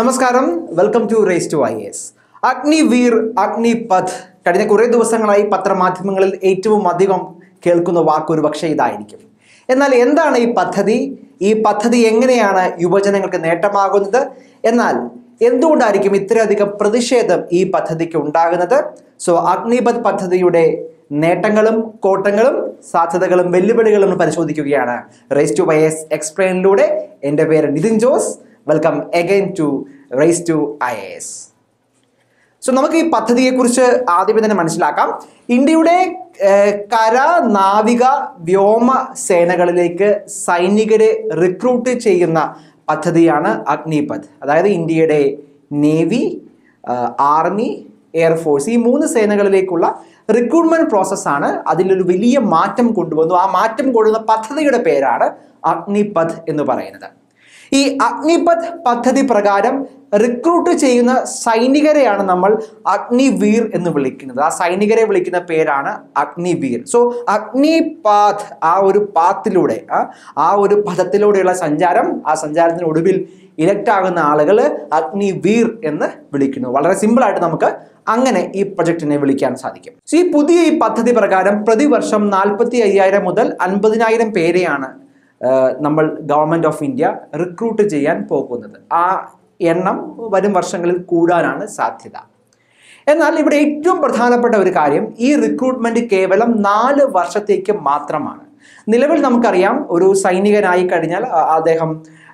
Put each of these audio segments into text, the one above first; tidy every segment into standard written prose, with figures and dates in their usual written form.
നമസ്കാരം, welcome to race to IAS. Agniveer, Agnipath കഴിഞ്ഞ കുറേ ദിവസങ്ങളായി പത്രമാധ്യമങ്ങളിൽ ഏറ്റവും അധികം കേൾക്കുന്ന വാക്കൊരു പക്ഷേ ഇതായിരിക്കും. എന്നാൽ എന്താണ് ഈ പദ്ധതി? ഈ പദ്ധതി എങ്ങനെയാണ് യുവജനങ്ങൾക്ക് നേട്ടമാകുന്നത്? എന്നാൽ എന്തുകൊണ്ടായിരിക്കും ഇത്രയധികം പ്രതിഷേധം ഈ പദ്ധതിക്ക് ഉണ്ടാകുന്നത്? സോ അഗ്നിപഥ് പദ്ധതിയുടെ നേട്ടങ്ങളും കോട്ടങ്ങളും സാധ്യതകളും വെല്ലുവിളികളും പരിശോധിക്കുകയാണ് റേസ് ടു IAS എക്സ്പ്ലെയിനിലൂടെ. എൻ്റെ പേര് Nithin Jose. Welcome again to race to IAS. So നമുക്ക് ഈ പദ്ധതിയെക്കുറിച്ച് ആദ്യമേ തന്നെ മനസ്സിലാക്കാം. ഇന്ത്യയുടെ കര, നാവിക, വ്യോമ സേനകളിലേക്ക് സൈനികരെ റിക്രൂട്ട് ചെയ്യുന്ന പദ്ധതിയാണ് അഗ്നിപഥ്. അതായത് ഇന്ത്യയുടെ നേവി, ആർമി, എയർഫോഴ്സ് ഈ മൂന്ന് സേനകളിലേക്കുള്ള റിക്രൂട്ട്മെന്റ് പ്രോസസ്സാണ്. അതിലൊരു വലിയ മാറ്റം കൊണ്ടുവന്നു. ആ മാറ്റം കൊണ്ടുവന്ന പദ്ധതിയുടെ പേരാണ് അഗ്നിപഥ് എന്ന് പറയുന്നത്. ഈ അഗ്നിപഥ് പദ്ധതി പ്രകാരം റിക്രൂട്ട് ചെയ്യുന്ന സൈനികരെയാണ് നമ്മൾ അഗ്നിവീർ എന്ന് വിളിക്കുന്നത്. ആ സൈനികരെ വിളിക്കുന്ന പേരാണ് അഗ്നിവീർ. സോ അഗ്നിപഥ്, ആ ഒരു പാത്തിലൂടെ, ആ ഒരു പഥത്തിലൂടെയുള്ള സഞ്ചാരം, ആ സഞ്ചാരത്തിന് ഒടുവിൽ ഇലക്ട് ആകുന്ന ആളുകൾ അഗ്നിവീർ എന്ന് വിളിക്കുന്നു. വളരെ സിമ്പിൾ ആയിട്ട് നമുക്ക് അങ്ങനെ ഈ പ്രൊജക്റ്റിനെ വിളിക്കാൻ സാധിക്കും. സോ ഈ പുതിയ ഈ പദ്ധതി പ്രകാരം പ്രതിവർഷം 45,000 മുതൽ 50,000 പേരെയാണ് നമ്മൾ ഗവൺമെൻറ് ഓഫ് ഇന്ത്യ റിക്രൂട്ട് ചെയ്യാൻ പോകുന്നത്. ആ എണ്ണം വരും വർഷങ്ങളിൽ കൂടാനാണ് സാധ്യത. എന്നാൽ ഇവിടെ ഏറ്റവും പ്രധാനപ്പെട്ട ഒരു കാര്യം, ഈ റിക്രൂട്ട്മെന്റ് കേവലം 4 വർഷത്തേക്ക് മാത്രമാണ്. നിലവിൽ നമുക്കറിയാം, ഒരു സൈനികനായി കഴിഞ്ഞാൽ അദ്ദേഹം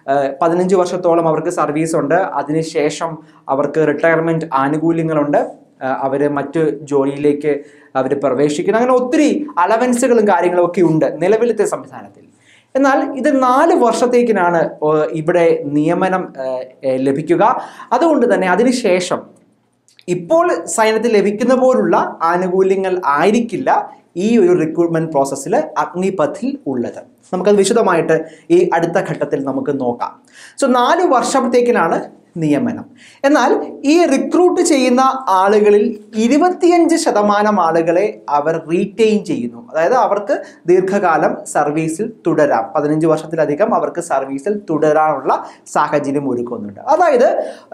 15 വർഷത്തോളം അവർക്ക് സർവീസ് ഉണ്ട്. അതിനുശേഷം അവർക്ക് റിട്ടയർമെന്റ് ആനുകൂല്യങ്ങളുണ്ട്. അവർ മറ്റു ജോലിയിലേക്ക് അവർ പ്രവേശിക്കുന്നു. അങ്ങനെ ഒത്തിരി അലവൻസുകളും കാര്യങ്ങളും ഒക്കെ ഉണ്ട് നിലവിലത്തെ സംവിധാനത്തിൽ. എന്നാൽ ഇത് 4 വർഷത്തേക്കിനാണ് ഇവിടെ നിയമനം ലഭിക്കുക. അതുകൊണ്ട് തന്നെ അതിനുശേഷം ഇപ്പോൾ സൈന്യത്തിൽ ലഭിക്കുന്ന പോലുള്ള ആനുകൂല്യങ്ങൾ ആയിരിക്കില്ല ഈ ഒരു റിക്രൂട്ട്മെന്റ് പ്രോസസ്സിൽ അഗ്നിപഥിൽ ഉള്ളത്. നമുക്കത് വിശദമായിട്ട് ഈ അടുത്ത ഘട്ടത്തിൽ നമുക്ക് നോക്കാം. സോ 4 വർഷത്തേക്കിനാണ് നിയമനം. എന്നാൽ ഈ റിക്രൂട്ട് ചെയ്യുന്ന ആളുകളിൽ 25% ആളുകളെ അവർ റീറ്റെയിൻ ചെയ്യുന്നു. അതായത് അവർക്ക് ദീർഘകാലം സർവീസിൽ തുടരാം. 15 വർഷത്തിലധികം അവർക്ക് സർവീസിൽ തുടരാനുള്ള സാഹചര്യം ഒരുക്കുന്നുണ്ട്. അതായത്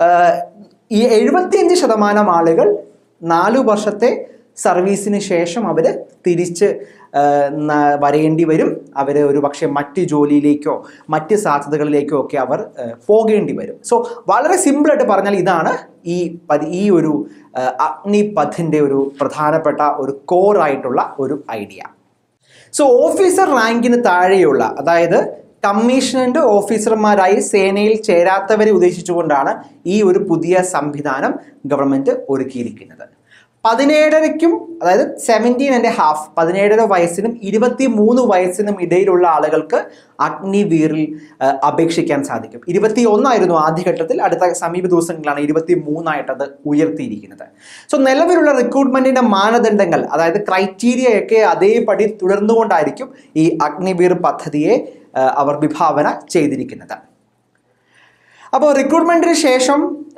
ഈ 75% ആളുകൾ 4 വർഷത്തെ സർവീസിന് ശേഷം അവർ തിരിച്ച് വരേണ്ടി വരും. അവർ ഒരു പക്ഷേ മറ്റ് ജോലിയിലേക്കോ മറ്റ് സാധ്യതകളിലേക്കോ ഒക്കെ അവർ പോകേണ്ടി വരും. സോ വളരെ സിമ്പിളായിട്ട് പറഞ്ഞാൽ ഇതാണ് ഈ ഒരു അഗ്നിപഥിൻ്റെ ഒരു പ്രധാനപ്പെട്ട ഒരു കോറായിട്ടുള്ള ഒരു ഐഡിയ. സോ ഓഫീസർ റാങ്കിന് താഴെയുള്ള, അതായത് കമ്മീഷണന്റ് ഓഫീസർമാരായി സേനയിൽ ചേരാത്തവരെ ഉദ്ദേശിച്ചുകൊണ്ടാണ് ഈ ഒരു പുതിയ സംവിധാനം ഗവൺമെൻറ് ഒരുക്കിയിരിക്കുന്നത്. 17.5 അതായത് 17.5 17 വയസ്സിനും 23 വയസ്സിനും ഇടയിലുള്ള ആളുകൾക്ക് അഗ്നിവീറിൽ അപേക്ഷിക്കാൻ സാധിക്കും. 21 ആയിരുന്നു ആദ്യഘട്ടത്തിൽ. അടുത്ത സമീപ ദിവസങ്ങളിലാണ് 23 അത് ഉയർത്തിയിരിക്കുന്നത്. സോ നിലവിലുള്ള റിക്രൂട്ട്മെന്റിന്റെ മാനദണ്ഡങ്ങൾ, അതായത് ക്രൈറ്റീരിയയൊക്കെ അതേപടി തുടർന്നുകൊണ്ടായിരിക്കും ഈ അഗ്നിവീർ പദ്ധതിയെ അവർ വിഭാവന ചെയ്തിരിക്കുന്നത്. അപ്പോൾ റിക്രൂട്ട്മെന്റിന് ശേഷം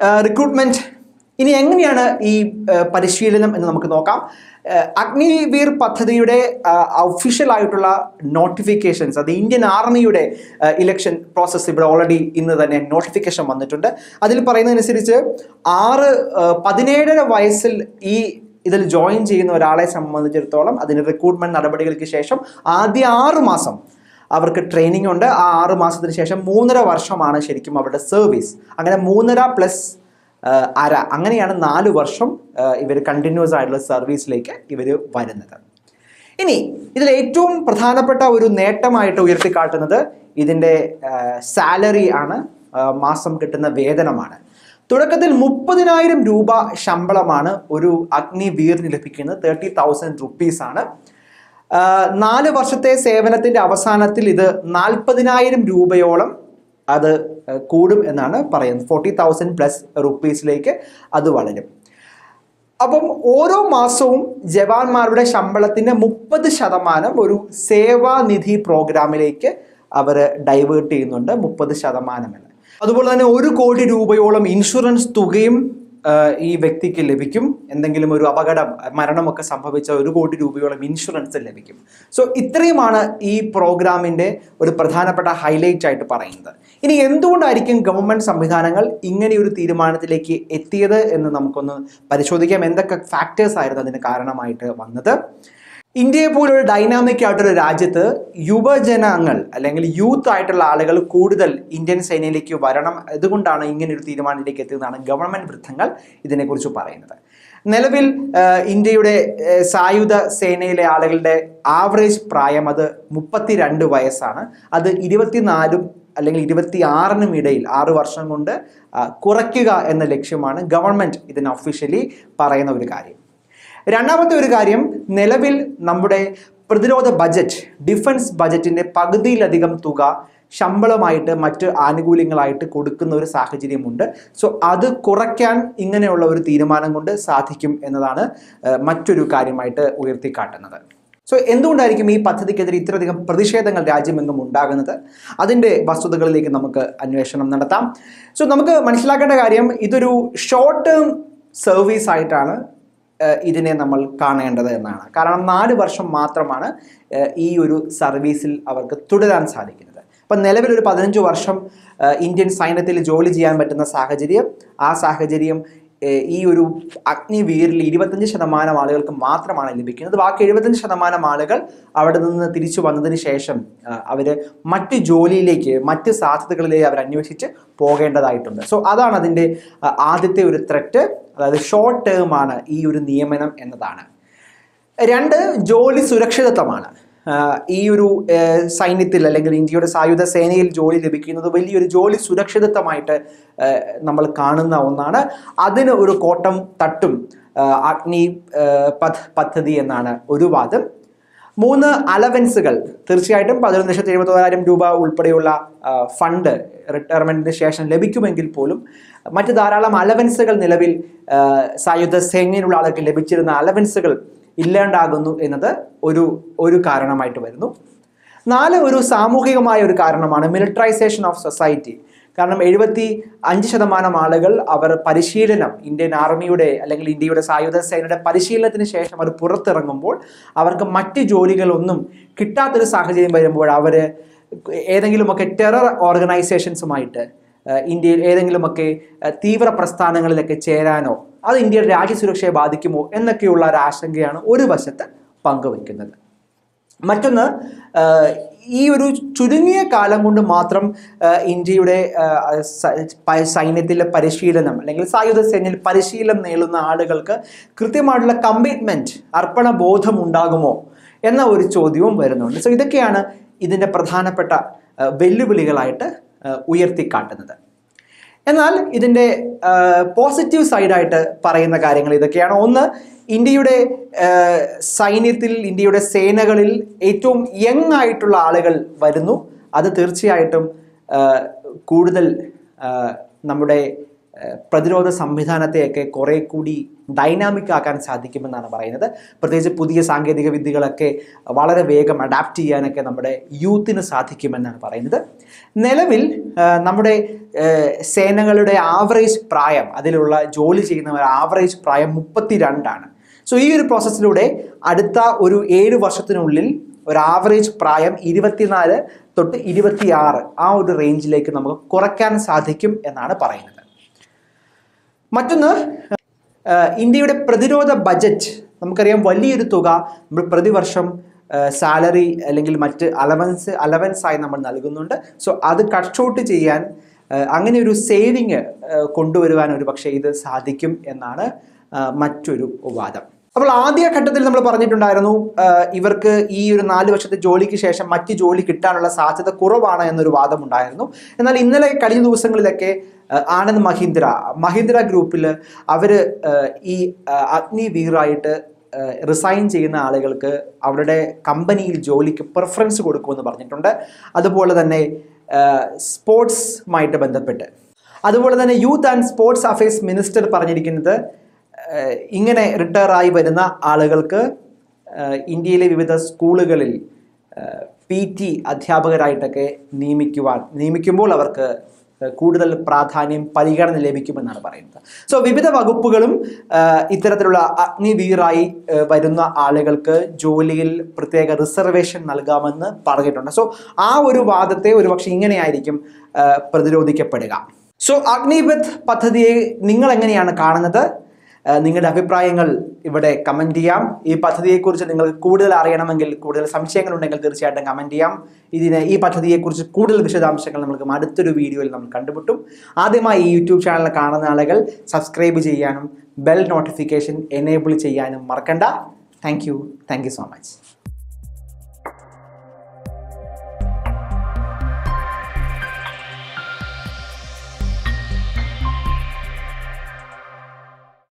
ഇനി എങ്ങനെയാണ് ഈ പരിശീലനം എന്ന് നമുക്ക് നോക്കാം. അഗ്നിവീർ പദ്ധതിയുടെ ഒഫീഷ്യൽ ആയിട്ടുള്ള നോട്ടിഫിക്കേഷൻസ്, അത് ഇന്ത്യൻ ആർമിയുടെ ഇലക്ഷൻ പ്രോസസ്സ് ഇവിടെ ഓൾറെഡി ഇന്ന് തന്നെ നോട്ടിഫിക്കേഷൻ വന്നിട്ടുണ്ട്. അതിൽ പറയുന്നതനുസരിച്ച് 17 വയസ്സിൽ ഇതിൽ ജോയിൻ ചെയ്യുന്ന ഒരാളെ സംബന്ധിച്ചിടത്തോളം അതിന് റിക്രൂട്ട്മെന്റ് നടപടികൾക്ക് ശേഷം ആദ്യ 6 മാസം അവർക്ക് ട്രെയിനിങ് ഉണ്ട്. ആ 6 മാസത്തിന് ശേഷം 3.5 വർഷമാണ് ശരിക്കും അവരുടെ സർവീസ്. അങ്ങനെ 3.5 പ്ലസ് 1/2 അങ്ങനെയാണ് 4 വർഷം ഇവർ കണ്ടിന്യൂസ് ആയിട്ടുള്ള സർവീസിലേക്ക് ഇവർ വരുന്നത്. ഇനി ഇതിൽ ഏറ്റവും പ്രധാനപ്പെട്ട ഒരു നേട്ടമായിട്ട് ഉയർത്തിക്കാട്ടുന്നത് ഇതിൻ്റെ സാലറി ആണ്, മാസം കിട്ടുന്ന വേതനമാണ്. തുടക്കത്തിൽ 30,000 രൂപ ശമ്പളമാണ് ഒരു അഗ്നിവീറിന് ലഭിക്കുന്നത്. 30,000 റുപ്പീസാണ്. 4 വർഷത്തെ സേവനത്തിൻ്റെ അവസാനത്തിൽ ഇത് 40,000 രൂപയോളം അത് കൂടും എന്നാണ് പറയുന്നത്. 40,000 പ്ലസ് റുപ്പീസിലേക്ക് അത് വളരും. അപ്പം ഓരോ മാസവും ജവാന്മാരുടെ ശമ്പളത്തിൻ്റെ 30% ഒരു സേവാനിധി പ്രോഗ്രാമിലേക്ക് അവർ ഡൈവേർട്ട് ചെയ്യുന്നുണ്ട്. 30% എന്ന്. അതുപോലെ തന്നെ 1 കോടി രൂപയോളം ഇൻഷുറൻസ് തുകയും ഈ വ്യക്തിക്ക് ലഭിക്കും. എന്തെങ്കിലും ഒരു അപകടം, മരണമൊക്കെ സംഭവിച്ച 1 കോടി രൂപയോളം ഇൻഷുറൻസ് ലഭിക്കും. സോ ഇത്രയുമാണ് ഈ പ്രോഗ്രാമിൻ്റെ ഒരു പ്രധാനപ്പെട്ട ഹൈലൈറ്റ് ആയിട്ട് പറയുന്നത്. ഇനി എന്തുകൊണ്ടായിരിക്കും ഗവൺമെൻറ് സംവിധാനങ്ങൾ ഇങ്ങനെയൊരു തീരുമാനത്തിലേക്ക് എത്തിയത് എന്ന് നമുക്കൊന്ന് പരിശോധിക്കാം. എന്തൊക്കെ ഫാക്ടേഴ്സ് ആയിരുന്നു അതിന് കാരണമായിട്ട് വന്നത്? ഇന്ത്യയെ പോലൊരു ഡൈനാമിക് ആയിട്ടൊരു രാജ്യത്ത് യുവജനങ്ങൾ അല്ലെങ്കിൽ യൂത്ത് ആയിട്ടുള്ള ആളുകൾ കൂടുതൽ ഇന്ത്യൻ സേനയിലേക്ക് വരണം. അതുകൊണ്ടാണ് ഇങ്ങനൊരു തീരുമാനത്തിലേക്ക് എത്തിയതെന്നാണ് ഗവൺമെൻറ് വൃത്തങ്ങൾ ഇതിനെക്കുറിച്ച് പറയുന്നത്. നിലവിൽ ഇന്ത്യയുടെ സായുധ സേനയിലെ ആളുകളുടെ ആവറേജ് പ്രായം അത് 32 വയസ്സാണ്. അത് 24 അല്ലെങ്കിൽ 26 ഇടയിൽ 6 വർഷം കൊണ്ട് കുറയ്ക്കുക എന്ന ലക്ഷ്യമാണ് ഗവൺമെൻറ് ഇതിന് ഒഫീഷ്യലി പറയുന്ന ഒരു കാര്യം. രണ്ടാമത്തെ ഒരു കാര്യം, നിലവിൽ നമ്മുടെ പ്രതിരോധ ബജറ്റ്, ഡിഫൻസ് ബജറ്റിൻ്റെ പകുതിയിലധികം തുക ശമ്പളമായിട്ട് മറ്റ് ആനുകൂല്യങ്ങളായിട്ട് കൊടുക്കുന്ന ഒരു സാഹചര്യമുണ്ട്. സോ അത് കുറയ്ക്കാൻ ഇങ്ങനെയുള്ള ഒരു തീരുമാനം കൊണ്ട് സാധിക്കും എന്നതാണ് മറ്റൊരു കാര്യമായിട്ട് ഉയർത്തിക്കാട്ടുന്നത്. സോ എന്തുകൊണ്ടായിരിക്കും ഈ പദ്ധതിക്കെതിരെ ഇത്രയധികം പ്രതിഷേധങ്ങൾ രാജ്യമെങ്ങും ഉണ്ടാകുന്നത്? അതിൻ്റെ വസ്തുതകളിലേക്ക് നമുക്ക് അന്വേഷണം നടത്താം. സോ നമുക്ക് മനസ്സിലാക്കേണ്ട കാര്യം, ഇതൊരു ഷോർട്ട് ടേം സർവീസ് ആയിട്ടാണ് ഇതിനെ നമ്മൾ കാണേണ്ടത് എന്നാണ്. കാരണം 4 വർഷം മാത്രമാണ് ഈ ഒരു സർവീസിൽ അവർക്ക് തുടരാൻ സാധിക്കുന്നത്. അപ്പം നിലവിലൊരു 15 വർഷം ഇന്ത്യൻ സൈന്യത്തിൽ ജോലി ചെയ്യാൻ പറ്റുന്ന സാഹചര്യം, ആ സാഹചര്യം ഈ ഒരു അഗ്നിവീറിൽ 25% ആളുകൾക്ക് മാത്രമാണ് ലഭിക്കുന്നത്. ബാക്കി 75% ആളുകൾ അവിടെ നിന്ന് തിരിച്ചു വന്നതിന് ശേഷം അവർ മറ്റ് ജോലിയിലേക്ക്, മറ്റ് സാധ്യതകളിലേക്ക് അവർ അന്വേഷിച്ച് പോകേണ്ടതായിട്ടുണ്ട്. സോ അതാണ് അതിൻ്റെ ആദ്യത്തെ ഒരു ത്രെറ്റ്. അതായത് ഷോർട്ട് ടേം ആണ് ഈ ഒരു നിയമനം എന്നതാണ്. 2, ജോലി സുരക്ഷിതത്വമാണ്. ഈ ഒരു സൈന്യത്തിൽ അല്ലെങ്കിൽ ഇന്ത്യയുടെ സായുധ സേനയിൽ ജോലി ലഭിക്കുന്നത് വലിയൊരു ജോലി സുരക്ഷിതത്വമായിട്ട് നമ്മൾ കാണുന്ന ഒന്നാണ്. അതിന് ഒരു കോട്ടം തട്ടും അഗ്നി പദ്ധതി എന്നാണ് ഒരു വാദം. 3, അലവൻസുകൾ. തീർച്ചയായിട്ടും 11,71,000 രൂപ ഉൾപ്പെടെയുള്ള ഫണ്ട് റിട്ടയർമെൻറ്റിന് ശേഷം ലഭിക്കുമെങ്കിൽ പോലും മറ്റ് ധാരാളം അലവൻസുകൾ നിലവിൽ സായുധ സേനയിലുള്ള ആൾക്ക് ലഭിച്ചിരുന്ന അലവൻസുകൾ ഇല്ലാണ്ടാകുന്നു എന്നത് ഒരു കാരണമായിട്ട് വരുന്നു. 4, ഒരു സാമൂഹികമായ ഒരു കാരണമാണ് മിലിറ്ററൈസേഷൻ ഓഫ് സൊസൈറ്റി. കാരണം 75% ആളുകൾ അവർ പരിശീലനം, ഇന്ത്യൻ ആർമിയുടെ അല്ലെങ്കിൽ ഇന്ത്യയുടെ സായുധ സേനയുടെ പരിശീലനത്തിന് ശേഷം അവർ പുറത്തിറങ്ങുമ്പോൾ അവർക്ക് മറ്റ് ജോലികളൊന്നും കിട്ടാത്തൊരു സാഹചര്യം വരുമ്പോൾ അവർ ഏതെങ്കിലുമൊക്കെ ടെറർ ഓർഗനൈസേഷൻസുമായിട്ട് ഇന്ത്യയിൽ ഏതെങ്കിലുമൊക്കെ തീവ്ര പ്രസ്ഥാനങ്ങളിലൊക്കെ ചേരാനോ അത് ഇന്ത്യയുടെ രാജ്യസുരക്ഷയെ ബാധിക്കുമോ എന്നൊക്കെയുള്ള ഒരു ആശങ്കയാണ് ഒരു വശത്ത് പങ്കുവയ്ക്കുന്നത്. മറ്റൊന്ന്, ഈ ഒരു ചുരുങ്ങിയ കാലം കൊണ്ട് മാത്രം ഇന്ത്യയുടെ സൈന്യത്തിലെ പരിശീലനം അല്ലെങ്കിൽ സായുധ സേനയിൽ പരിശീലനം നേടുന്ന ആളുകൾക്ക് കൃത്യമായിട്ടുള്ള കമ്മിറ്റ്മെൻറ്റ്, അർപ്പണ ബോധം ഉണ്ടാകുമോ എന്ന ഒരു ചോദ്യവും വരുന്നുണ്ട്. സോ ഇതൊക്കെയാണ് ഇതിൻ്റെ പ്രധാനപ്പെട്ട വെല്ലുവിളികളായിട്ട് ഉയർത്തിക്കാട്ടുന്നത്. എന്നാൽ ഇതിൻ്റെ പോസിറ്റീവ് സൈഡായിട്ട് പറയുന്ന കാര്യങ്ങൾ ഇതൊക്കെയാണ്. 1, ഇന്ത്യയുടെ സൈന്യത്തിൽ, ഇന്ത്യയുടെ സേനകളിൽ ഏറ്റവും യങ് ആയിട്ടുള്ള ആളുകൾ വരുന്നു. അത് തീർച്ചയായിട്ടും കൂടുതൽ നമ്മുടെ പ്രതിരോധ സംവിധാനത്തെയൊക്കെ കുറേ കൂടി ഡൈനാമിക് ആക്കാൻ സാധിക്കുമെന്നാണ് പറയുന്നത്. പ്രത്യേകിച്ച് പുതിയ സാങ്കേതിക വിദ്യകളൊക്കെ വളരെ വേഗം അഡാപ്റ്റ് ചെയ്യാനൊക്കെ നമ്മുടെ യൂത്തിന് സാധിക്കുമെന്നാണ് പറയുന്നത്. നിലവിൽ നമ്മുടെ സേനകളുടെ ആവറേജ് പ്രായം, അതിലുള്ള ജോലി ചെയ്യുന്നവർ ആവറേജ് പ്രായം 32 ആണ്. സോ ഈ ഒരു പ്രോസസ്സിലൂടെ അടുത്ത ഒരു 7 വർഷത്തിനുള്ളിൽ ഒരു ആവറേജ് പ്രായം 24 തൊട്ട് 26 ആ ഒരു റേഞ്ചിലേക്ക് നമുക്ക് കുറയ്ക്കാൻ സാധിക്കും എന്നാണ് പറയുന്നത്. മറ്റൊന്ന്, ഇന്ത്യയുടെ പ്രതിരോധ ബജറ്റ് നമുക്കറിയാം വലിയൊരു തുക നമ്മൾ പ്രതിവർഷം സാലറി അല്ലെങ്കിൽ മറ്റ് അലവൻസ് ആയി നമ്മൾ നൽകുന്നുണ്ട്. സോ അത് കട്ട് ഷോട്ട് ചെയ്യാൻ, അങ്ങനെ ഒരു സേവിങ് കൊണ്ടുവരുവാൻ ഒരു പക്ഷേ ഇത് സാധിക്കും എന്നാണ് മറ്റൊരു വാദം. അപ്പോൾ ആദ്യ ഘട്ടത്തിൽ നമ്മൾ പറഞ്ഞിട്ടുണ്ടായിരുന്നു ഇവർക്ക് ഈ ഒരു 4 വർഷത്തെ ജോലിക്ക് ശേഷം മറ്റ് ജോലി കിട്ടാനുള്ള സാധ്യത കുറവാണ് എന്നൊരു വാദം ഉണ്ടായിരുന്നു. എന്നാൽ ഇന്നലെ കഴിഞ്ഞ ദിവസങ്ങളിലൊക്കെ ആനന്ദ് മഹീന്ദ്ര ഗ്രൂപ്പിൽ അവർ ഈ അഗ്നിവീറായിട്ട് റിസൈൻ ചെയ്യുന്ന ആളുകൾക്ക് അവരുടെ കമ്പനിയിൽ ജോലിക്ക് പ്രിഫറൻസ് കൊടുക്കുമെന്ന് പറഞ്ഞിട്ടുണ്ട്. അതുപോലെ തന്നെ സ്പോർട്സുമായിട്ട് ബന്ധപ്പെട്ട്, അതുപോലെ തന്നെ youth and sports affairs minister പറഞ്ഞിരിക്കുന്നത് ഇങ്ങനെ റിട്ടയർ ആയി വരുന്ന ആളുകൾക്ക് ഇന്ത്യയിലെ വിവിധ സ്കൂളുകളിൽ PT അധ്യാപകരായിട്ടൊക്കെ നിയമിക്കുമ്പോൾ അവർക്ക് കൂടുതൽ പ്രാധാന്യം പരിഗണന ലഭിക്കുമെന്നാണ് പറയുന്നത്. സോ വിവിധ വകുപ്പുകളും ഇത്തരത്തിലുള്ള അഗ്നിവീറായി വരുന്ന ആളുകൾക്ക് ജോലിയിൽ പ്രത്യേക റിസർവേഷൻ നൽകാമെന്ന് പറഞ്ഞിട്ടുണ്ട്. സോ ആ ഒരു വാദത്തെ ഒരുപക്ഷെ ഇങ്ങനെയായിരിക്കും പ്രതിരോധിക്കപ്പെടുക. സോ അഗ്നിപഥ് പദ്ധതിയെ നിങ്ങൾ എങ്ങനെയാണ് കാണുന്നത്? നിങ്ങളുടെ അഭിപ്രായങ്ങൾ ഇവിടെ കമൻറ്റ് ചെയ്യാം. ഈ പദ്ധതിയെക്കുറിച്ച് നിങ്ങൾക്ക് കൂടുതൽ അറിയണമെങ്കിൽ, കൂടുതൽ സംശയങ്ങളുണ്ടെങ്കിൽ തീർച്ചയായിട്ടും കമൻറ്റ് ചെയ്യാം. ഈ പദ്ധതിയെക്കുറിച്ച് കൂടുതൽ വിശദാംശങ്ങൾ നമുക്ക് അടുത്തൊരു വീഡിയോയിൽ നമ്മൾ കണ്ടുമുട്ടും. ആദ്യമായി ഈ യൂട്യൂബ് ചാനൽ കാണുന്ന ആളുകൾ സബ്സ്ക്രൈബ് ചെയ്യാനും ബെൽ നോട്ടിഫിക്കേഷൻ എനേബിൾ ചെയ്യാനും മറക്കണ്ട. Thank you so much.